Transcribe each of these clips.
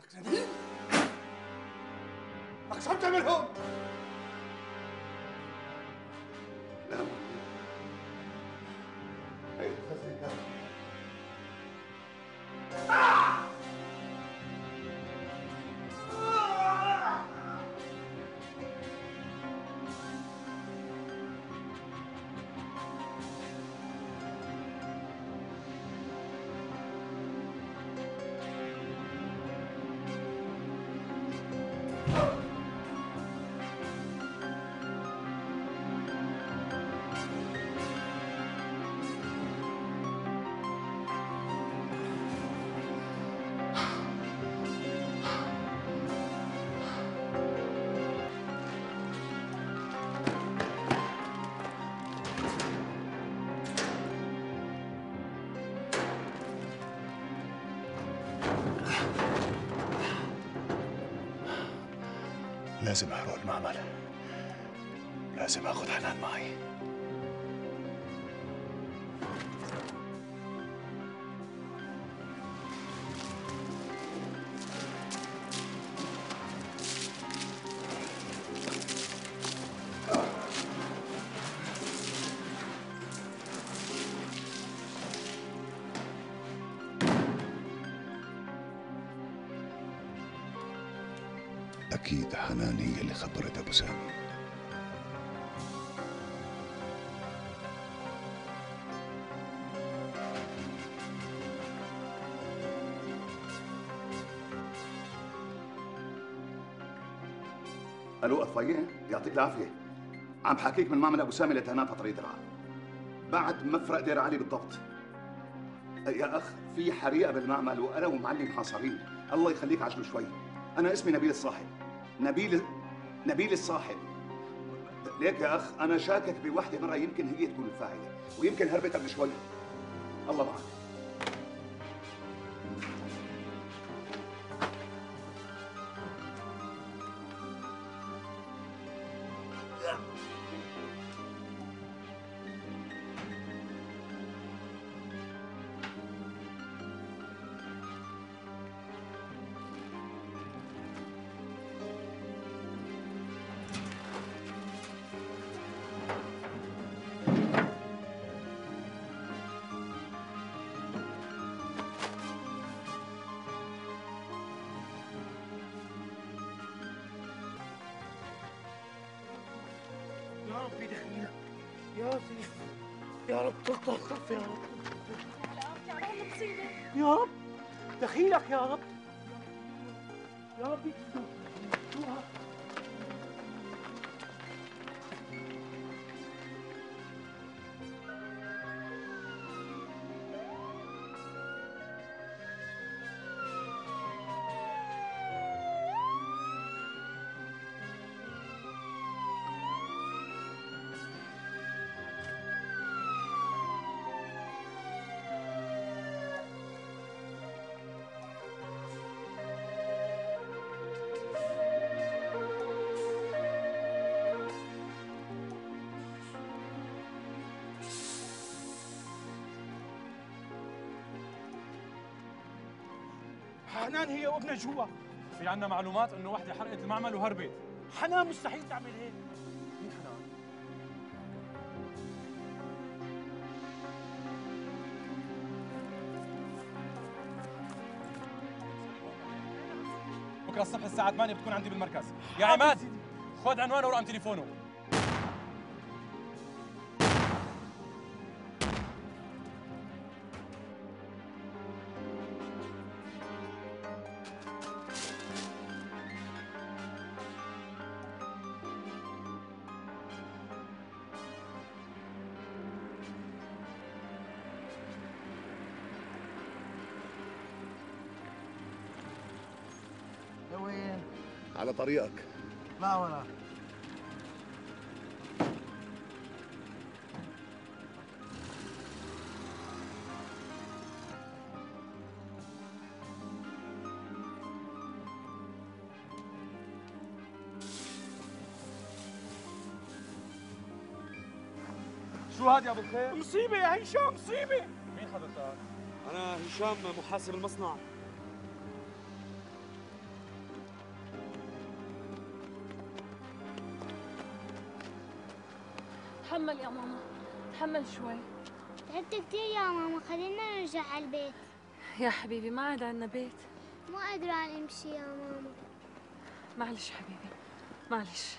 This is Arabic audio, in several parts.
نبيل، لك شو عم تعمل هون؟ لا هي الخزنة كانت لازم اروح المعمل، لازم اخذ حنان معي. أكيد حنان هي اللي خبرت أبو سامي. الو أطفاية، يعطيك العافية. عم حاكيك من معمل أبو سامي لتهنات على طريق درعا، بعد مفرق دير علي بالضبط. يا أخ في حريقة بالمعمل وأنا ومعلم محاصرين، الله يخليك عجلوا شوي. أنا اسمي نبيل الصاحب، نبيل الصاحب. ليك يا أخ أنا شاكك بوحدة مرة، يمكن هي تكون الفاعلة ويمكن هربت قبل شوي. الله معك. يا رب يدخلك يا سيدي، يا رب تلطف يا رب، يا رب دخيلك يا رب، يا رب يدخلك. حنان هي وابنها جوا. في عندنا معلومات انه وحده حرقت المعمل وهربت. حنان مستحيل تعمل هيك. مين حنان؟ بكره الصبح الساعة 8 بتكون عندي بالمركز. يا عماد خذ عنوانه ورقم تليفونه. لوين؟ على طريقك. لا ولا شو هاد يا ابو الخير؟ مصيبة يا هشام، مصيبة. مين حضرتك؟ أنا هشام محاسب المصنع. تحمل يا ماما، تحمل شوي. تعبت كتير يا ماما، خلينا نرجع على البيت. يا حبيبي ما عاد عنا بيت. مو قادرة امشي يا ماما. معلش حبيبي، معلش.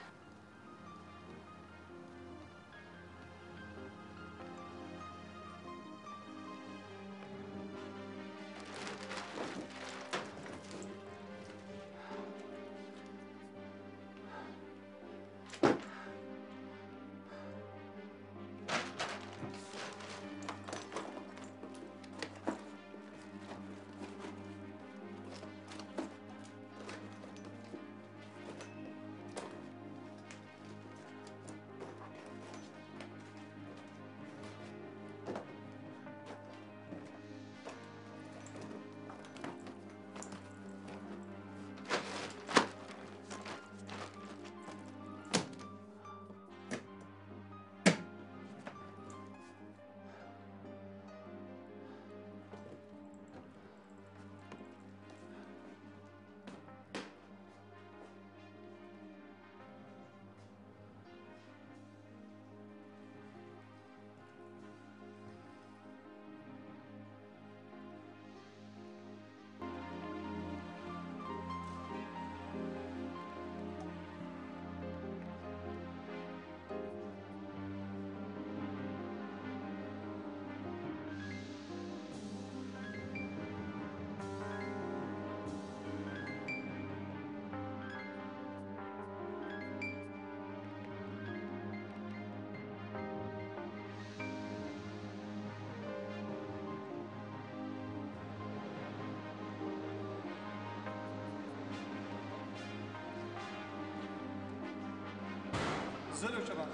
نزلوا شباب.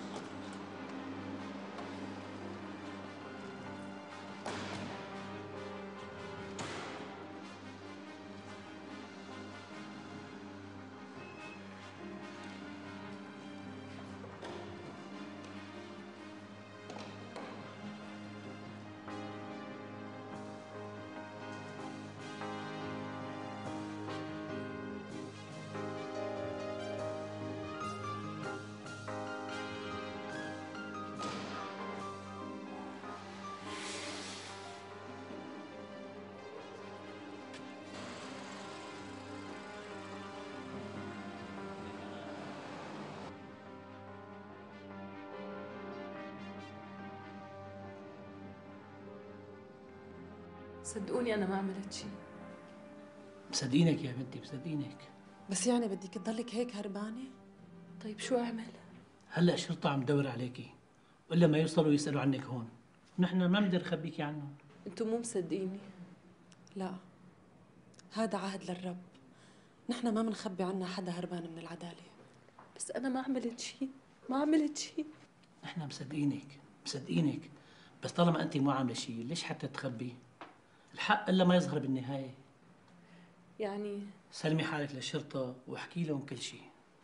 صدقوني أنا ما عملت شيء. مصدقينك يا بنتي، مصدقينك. بس يعني بدك تضلك هيك هربانة؟ طيب شو أعمل؟ هلا الشرطة عم تدور عليكي، وإلا ما يوصلوا يسألوا عنك هون. نحن ما بنقدر نخبيكي عنهم. أنتم مو مصدقيني. لا، هذا عهد للرب. نحن ما منخبي عنا حدا هربان من العدالة. بس أنا ما عملت شيء، ما عملت شيء. نحن مصدقينك، مصدقينك، بس طالما أنت مو عاملة شيء ليش حتى تخبي؟ الحق إلا ما يظهر بالنهاية. يعني سلمي حالك للشرطة واحكي لهم كل شيء.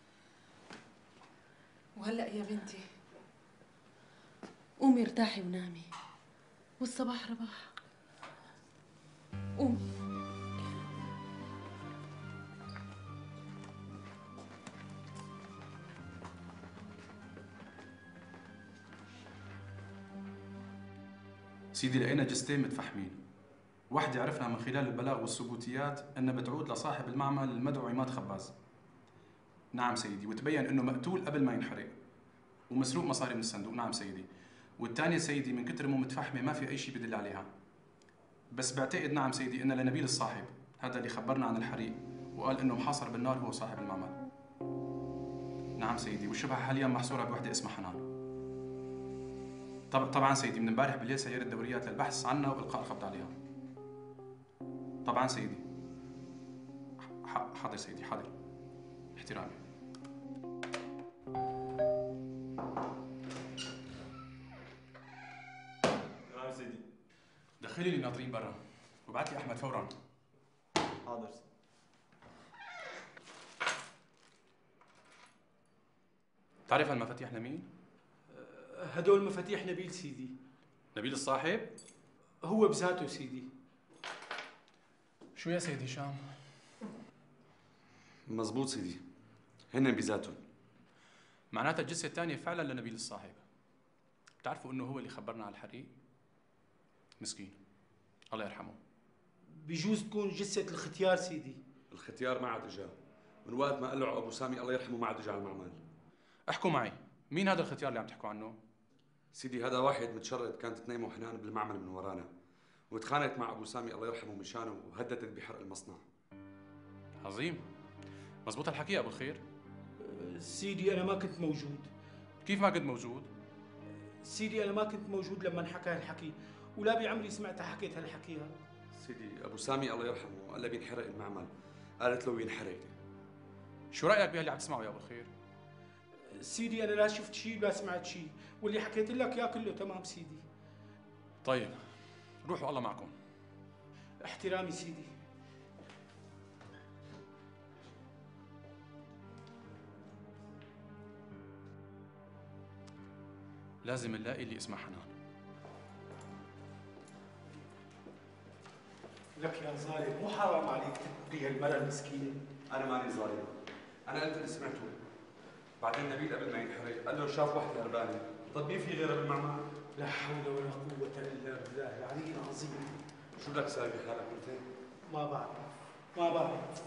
وهلأ يا بنتي قومي ارتاحي ونامي، والصباح رباح. قومي. سيدي لقينا جثتين متفحمين، واحدة عرفنا من خلال البلاغ والثبوتيات أنها بتعود لصاحب المعمل المدعو عماد خباز. نعم سيدي، وتبين أنه مقتول قبل ما ينحرق ومسروق مصاري من الصندوق. نعم سيدي. والثانية سيدي من كتر ما متفحمة ما في أي شيء بدل عليها. بس بعتقد نعم سيدي أن لنبيل الصاحب، هذا اللي خبرنا عن الحريق وقال أنه محاصر بالنار هو صاحب المعمل. نعم سيدي، والشبهة حاليا محصورة بوحدة اسمها حنان. طبعا سيدي، من امبارح بالليل سيرت دوريات للبحث عنها والقاء القبض عليها. طبعا سيدي. حاضر سيدي، حاضر. احترامي. تمام سيدي. دخلي لي الناطرين برا وابعث لي احمد فورا. حاضر. تعرف هالمفاتيح لمين؟ هدول مفاتيح نبيل سيدي. نبيل الصاحب؟ هو بذاته سيدي. شو يا سيدي هشام؟ مزبوط سيدي، هن بذاتهم. معناتها الجثة الثانية فعلا لنبيل الصاحب. بتعرفوا انه هو اللي خبرنا على الحريق؟ مسكين، الله يرحمه. بيجوز تكون جثة الختيار سيدي. الختيار ما عاد اجا من وقت ما قلعوا ابو سامي الله يرحمه، ما عاد اجى على المعمل. احكوا معي، مين هذا الختيار اللي عم تحكوا عنه؟ سيدي هذا واحد متشرد كانت تنيمه حنان بالمعمل من ورانا، وتخانقت مع ابو سامي الله يرحمه مشانه وهددت بحرق المصنع. عظيم، مزبوط الحكي يا ابو الخير؟ سيدي أنا ما كنت موجود. كيف ما كنت موجود؟ سيدي أنا ما كنت موجود لما انحكى هالحكي، ولا بعمري سمعتها حكيت هالحكي هذا. سيدي ابو سامي الله يرحمه قال لها بينحرق المعمل، قالت له ينحرق. شو رايك بهاللي عم تسمعه يا ابو الخير؟ سيدي أنا لا شفت شيء ولا سمعت شيء، واللي حكيت لك يا كله تمام سيدي. طيب روحوا الله معكم. احترامي سيدي. لازم نلاقي اللي اسمها حنان. لك يا ظالم مو حرام عليك تبقي هالمرة المسكينة؟ انا ماني ظالم، انا قلت اللي سمعته. بعدين نبيل قبل ما ينحرق قال له شاف وحده هربانه، طب مين في غيرها بالمعمل؟ لا حول ولا قوة إلا بالله العلي العظيم. شو بدك تساوي بحالك انت؟ ما بعرف ما بعرف.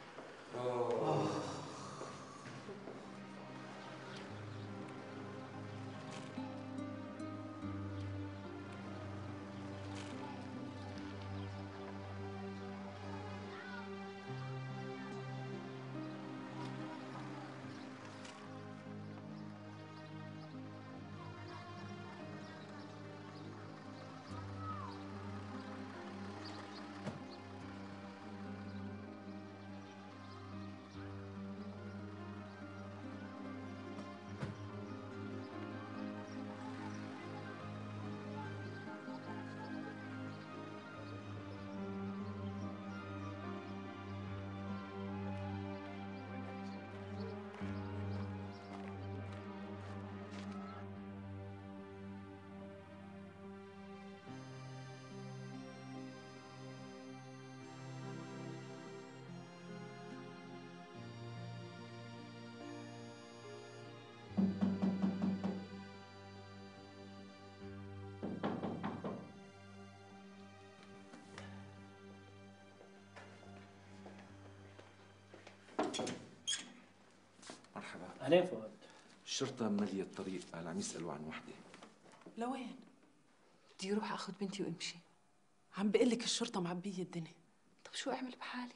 مرحبا. أهلين فؤاد. الشرطة مالية الطريق، قال عم يسألوا عن وحدة. لوين؟ بدي اروح اخذ بنتي وامشي. عم بقول لك الشرطة معبية الدنيا. طب شو اعمل بحالي؟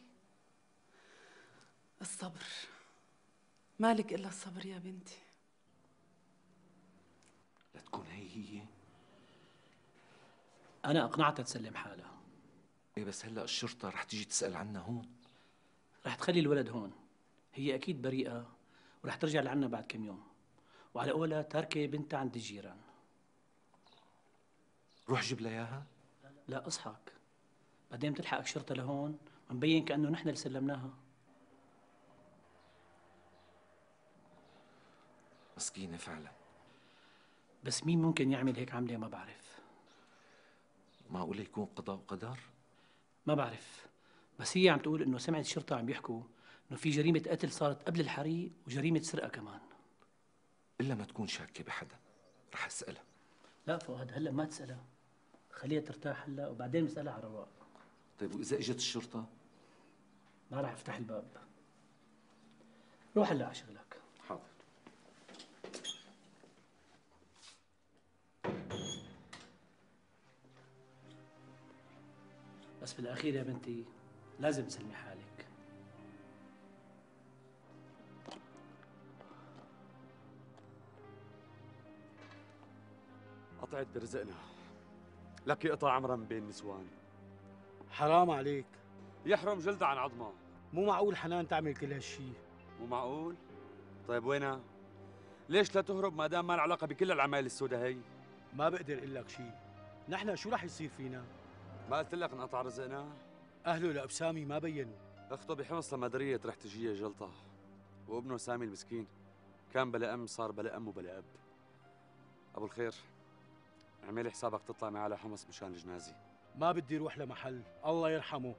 الصبر، مالك الا الصبر يا بنتي. لا تكون هي. أنا أقنعتها تسلم حالها. ايه بس هلا الشرطة رح تيجي تسأل عنها هون. رح تخلي الولد هون، هي أكيد بريئة ورح ترجع لعنا بعد كم يوم، وعلى قولها تاركة بنتها عند الجيران. روح جيب لها اياها. لا اصحك، بعدين بتلحقك شرطة لهون مبين كأنه نحن اللي سلمناها. مسكينة فعلا. بس مين ممكن يعمل هيك عملة ما بعرف. معقولة يكون قضاء وقدر؟ ما بعرف، بس هي عم تقول انه سمعت الشرطة عم يحكوا انه في جريمة قتل صارت قبل الحريق وجريمة سرقة كمان. إلا ما تكون شاكة بحدا، رح أسألها. لا فؤاد هلا ما تسألها، خليها ترتاح هلا وبعدين نسألها على رواق. طيب وإذا إجت الشرطة؟ ما راح افتح الباب. روح هلا على شغلك. حاضر. بس بالأخير يا بنتي لازم تسلمي حالك. قطعت برزقنا، لك قطع عمرها من بين نسوان. حرام عليك، يحرم جلدها عن عظمها. مو معقول حنان تعمل كل هالشي. مو معقول؟ طيب وينها؟ ليش لا تهرب ما دام ما لها علاقه بكل العمايل السوداء هي؟ ما بقدر اقول لك شيء، نحن شو رح يصير فينا؟ ما قلت لك انقطع رزقنا؟ اهله لابسامي ما بينوا. اخته بحمص لما دريت رح تجيها جلطه، وابنه سامي المسكين كان بلا ام صار بلا ام وبلا اب. ابو الخير اعملي حسابك تطلع معي على حمص مشان الجنازه. ما بدي اروح لمحل، الله يرحمه.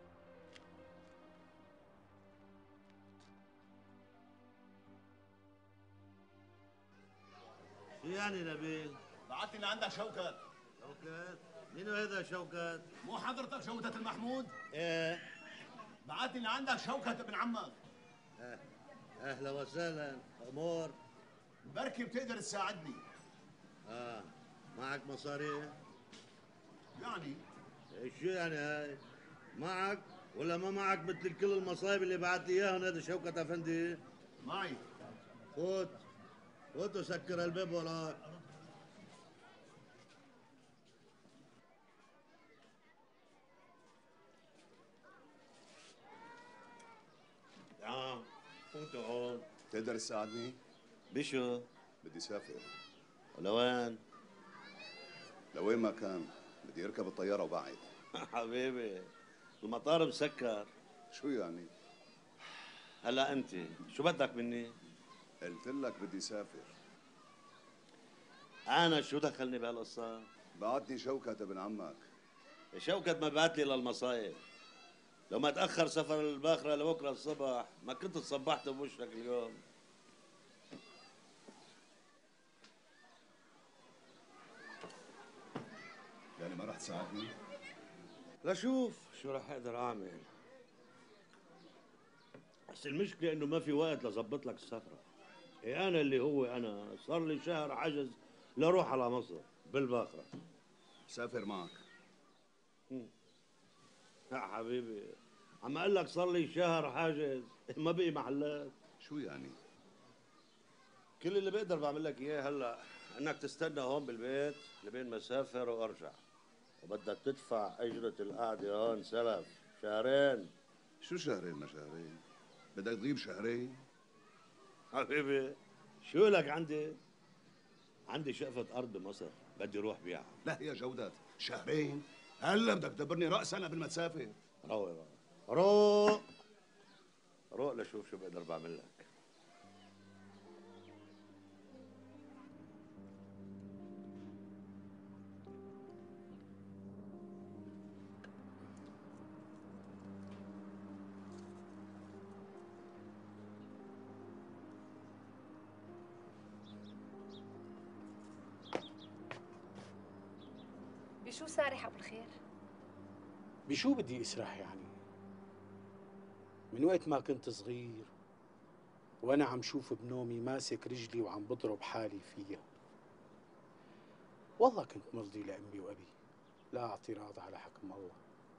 شو يعني نبيل؟ بعتني لعندك شوكت. شوكت؟ مين هذا شوكت؟ مو حضرتك شوكت المحمود؟ ايه بعتني لعندك شوكت ابن عمك. اهلا وسهلا، امور؟ بركي بتقدر تساعدني. معك مصاري؟ يعني شو يعني هاي؟ معك ولا ما معك مثل كل المصايب اللي بعت لي اياهم هذا شوكت افندي؟ معي. فوت فوت وسكر الباب وراك. نعم فوتوا هون. تقدر تساعدني؟ بشو؟ بدي سافر. لوين؟ لوين ما كان، بدي اركب الطيارة وبعد. حبيبي المطار مسكر. شو يعني؟ هلا انت شو بدك مني؟ قلت لك بدي سافر. انا شو دخلني بهالقصة؟ بعتني شوكت ابن عمك. شوكت ما بعت لي للمصايب. لو ما تأخر سفر الباخرة لبكرة الصبح ما كنت تصبحت بوشك اليوم. يعني ما رح تساعدني؟ لشوف شو رح اقدر اعمل. بس المشكلة انه ما في وقت لظبط لك السفرة. إيه انا اللي هو انا صار لي شهر عجز لروح على مصر بالباخرة. سافر معك. يا حبيبي عم اقول لك صار لي شهر حاجز ما بقي محلات. شو يعني؟ كل اللي بقدر بعمل لك اياه هلا انك تستنى هون بالبيت لبين ما اسافر وارجع، وبدك تدفع اجرة القعدة هون سلف شهرين. شو شهرين ما شهرين؟ بدك تغيب شهرين؟ حبيبي شو لك عندي شقفة أرض بمصر بدي روح بيعها. لا يا جودات، شهرين؟ هلا بدك تدبرني رأسا قبل ما تسافر. روق لشوف شو بقدر بعمل لك. بشو سارح ابو الخير؟ بشو بدي اسرح يعني؟ من وقت ما كنت صغير وانا عم شوف بنومي ماسك رجلي وعم بضرب حالي فيها. والله كنت مرضي لامي وابي، لا اعتراض على حكم الله.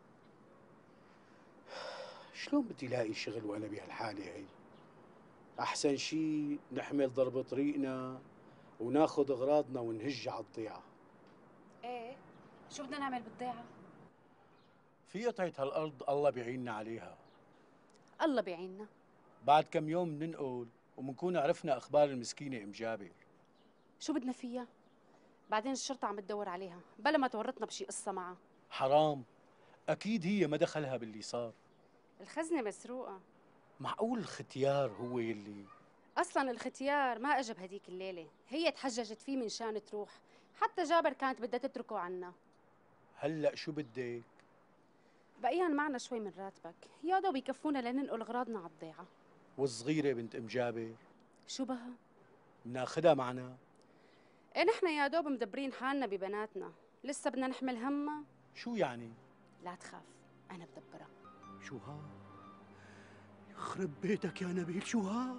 شلون بدي لاقي شغل وانا بهالحاله هي؟ احسن شي نحمل ضرب طريقنا وناخذ اغراضنا ونهج على الضيعه. ايه شو بدنا نعمل بالضيعه؟ في قطعة هالارض الله بيعيننا عليها. الله بيعيننا. بعد كم يوم بننقل وبنكون عرفنا اخبار المسكينه ام جابر. شو بدنا فيها؟ بعدين الشرطه عم تدور عليها بلا ما تورطنا بشي قصه معها. حرام، اكيد هي ما دخلها باللي صار. الخزنه مسروقه. معقول الختيار هو يلي؟ اصلا الختيار ما اجى بهديك الليله، هي تحججت فيه من شان تروح، حتى جابر كانت بدها تتركه عنا. هلا شو بدك؟ بقيان معنا شوي من راتبك، يا دوب يكفونا لننقل اغراضنا على الضيعه. والصغيره بنت ام جابر شو بها؟ بناخدها معنا؟ ايه نحن يا دوب مدبرين حالنا ببناتنا، لسه بدنا نحمل همها؟ شو يعني؟ لا تخاف انا بدبرها. شو ها؟ يخرب بيتك يا نبيل، شو ها؟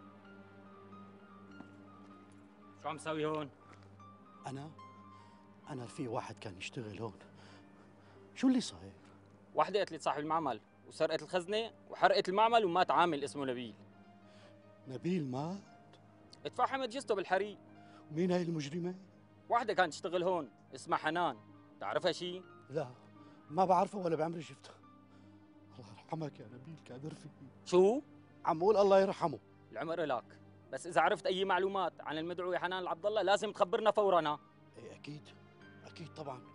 شو عم تسوي هون؟ أنا في واحد كان يشتغل هون. شو اللي صاير؟ وحدة قتلت صاحب المعمل وسرقت الخزنة وحرقت المعمل ومات عامل اسمه نبيل. نبيل مات؟ اتفحمت جثته بالحريق. مين هاي المجرمة؟ وحدة كانت تشتغل هون اسمها حنان، تعرفها شي؟ لا ما بعرفها ولا بعمري شفتها. الله يرحمك يا نبيل، كان رفيق. شو؟ عم قول الله يرحمه. العمر لك، بس إذا عرفت أي معلومات عن المدعوة حنان العبد الله لازم تخبرنا فوراً. إيه أكيد طبعا.